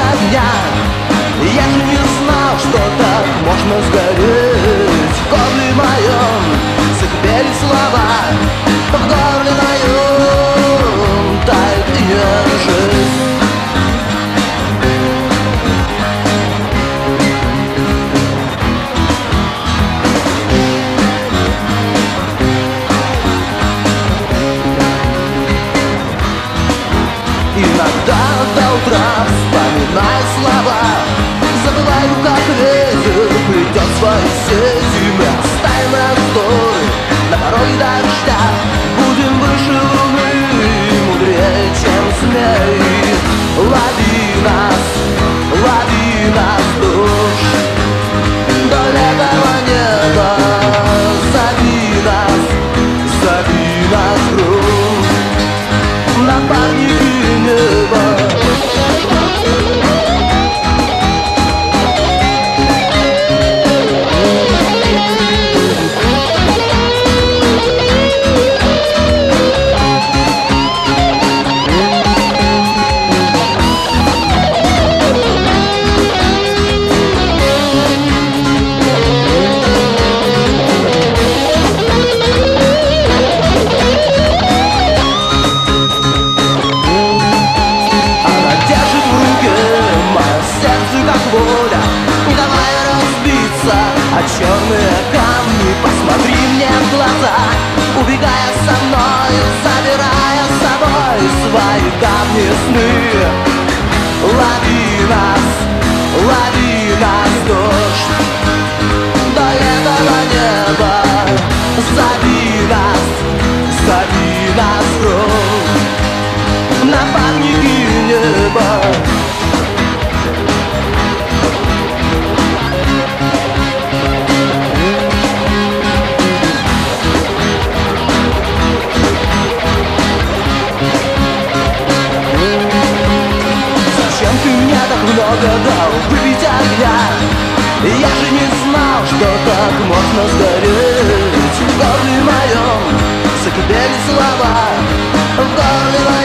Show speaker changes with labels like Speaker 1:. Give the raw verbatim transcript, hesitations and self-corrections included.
Speaker 1: огня. Я же не знал, что так можно сгореть. В горле моем закипели слова, в горле моем тает ее жизнь. Иногда до утра вспоминаю слова, забываю, как ветер плетет свои сети. Мы оставим раздоры на пороге дождя, будем выше луны, мудрее, чем змеи. Лови нас, лови нас, дождь, до летнего неба. Зови нас, зови нас, грудь, напарники неба. А черные камни, посмотри мне в глаза, убегая со мною, забирая с собой свои давние сны. Лови нас, лови нас, дождь, до летнего неба. Зови нас, зови нас, грудь, напарники неба. Много дал выпить огня. Я же не знал, что так можно сгореть. В горле моем закипели слова, в горле моем